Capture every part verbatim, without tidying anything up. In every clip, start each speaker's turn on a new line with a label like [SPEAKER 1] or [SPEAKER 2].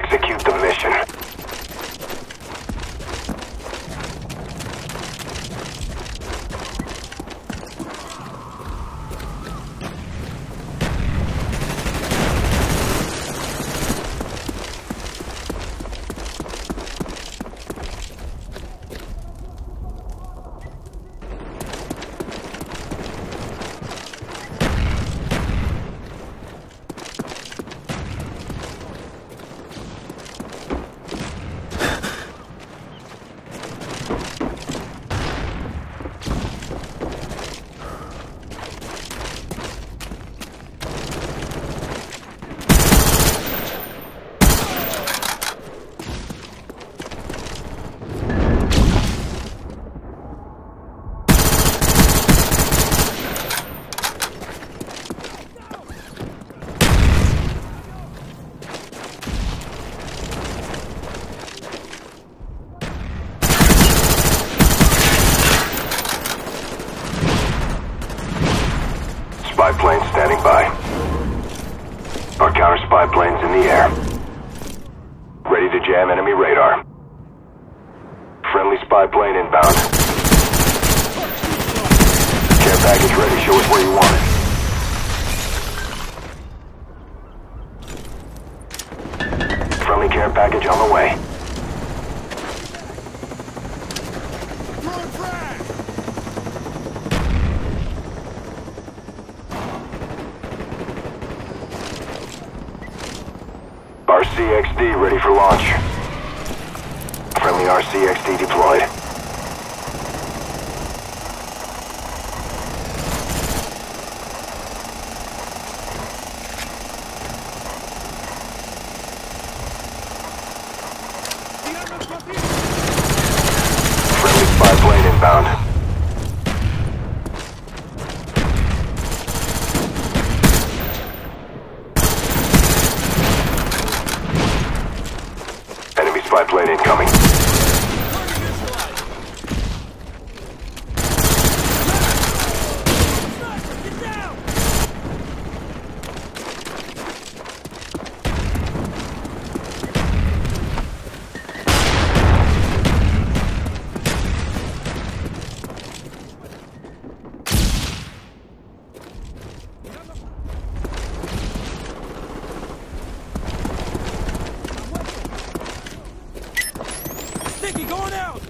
[SPEAKER 1] Execute the mission. Spy plane standing by. Our counter spy plane's in the air. Ready to jam enemy radar. Friendly spy plane inbound. Care package ready. Show us where you want it. Friendly care package on the way. R C X D ready for launch. Friendly R C X D deployed. Friendly spy plane inbound. Spy plane incoming.
[SPEAKER 2] Going out!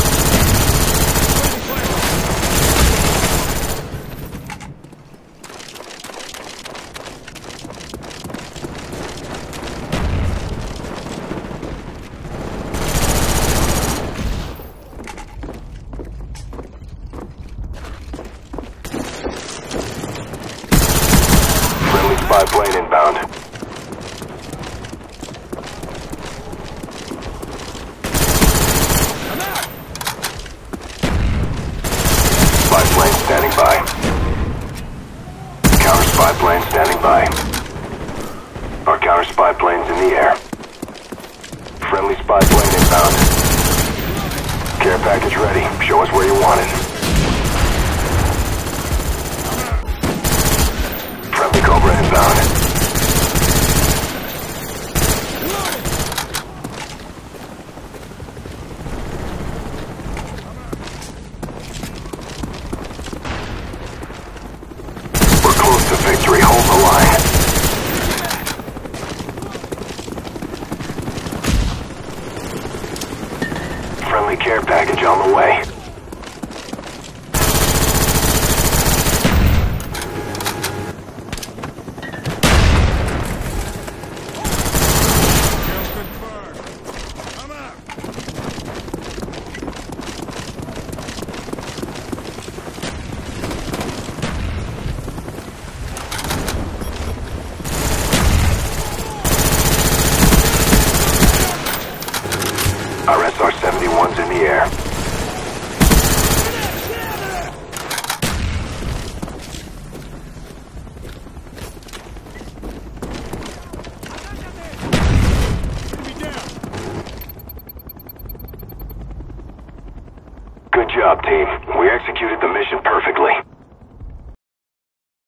[SPEAKER 1] Friendly spy plane inbound. Spy plane standing by. Counter spy plane standing by. Our counter spy plane's in the air. Friendly spy plane inbound. Care package ready. Show us where you want it. Friendly Cobra inbound. To victory, hold the line. Friendly care package on the way. Our S R seventy-one's in the air.